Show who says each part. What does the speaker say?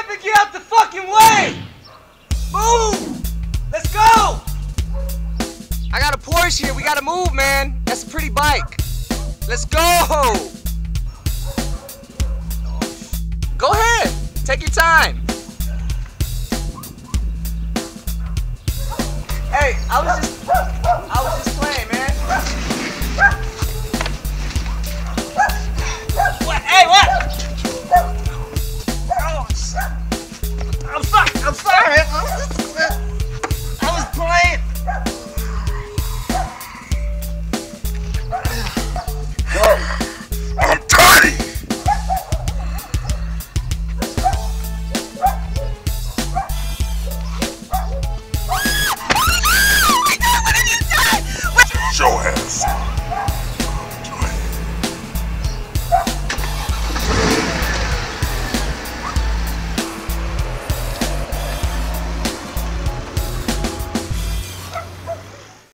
Speaker 1: stupid, get out the fucking way! Move! Let's go! I got a Porsche here, we gotta move, man. That's a pretty bike. Let's go! Go ahead, take your time. Hey, I was just